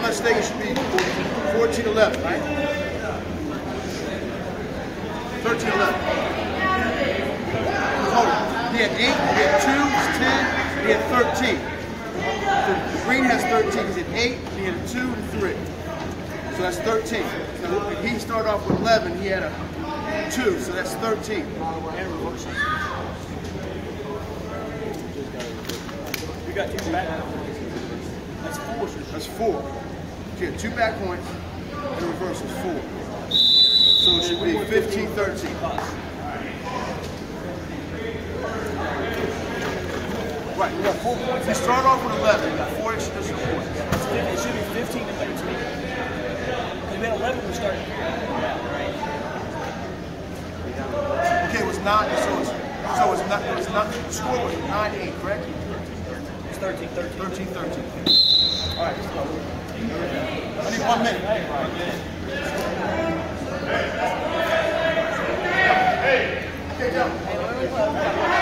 mistake, it should be 14-11, right? 13-11. Hold on. He had 8, he had 2, 10, he had 13. The green has 13, he had 8, he had a 2 and 3. So that's 13. So if he started off with 11, he had a 2, so that's 13. And reversal. We got 2 back points. That's 4. That's 4. So you have 2 back points, and the reversal is 4. So it should be 15-13. Right, we got 4 points. You start off with 11, you got 4 additional points. It should be 15-13. We had 11 we started. Okay, it was 9, so it's not, the score was 9-8, correct? It's 13-13. 13-13. All right, let's go. I need 1 minute. Okay, down.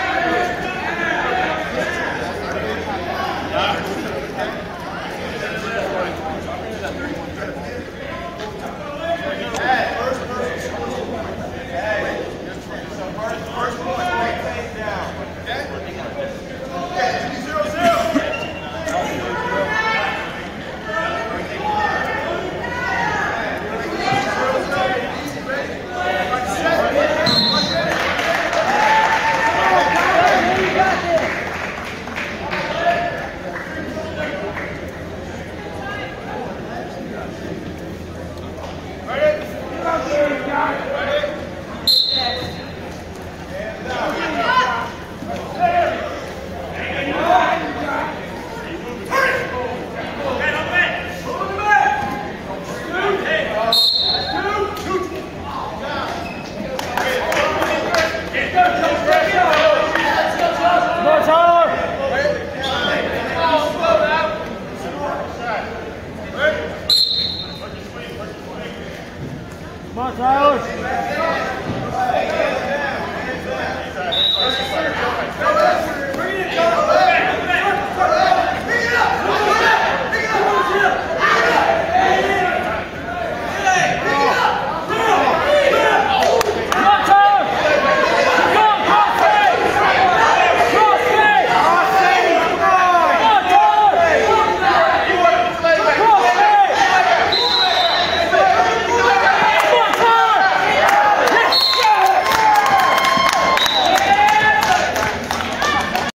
Come on, Tyler.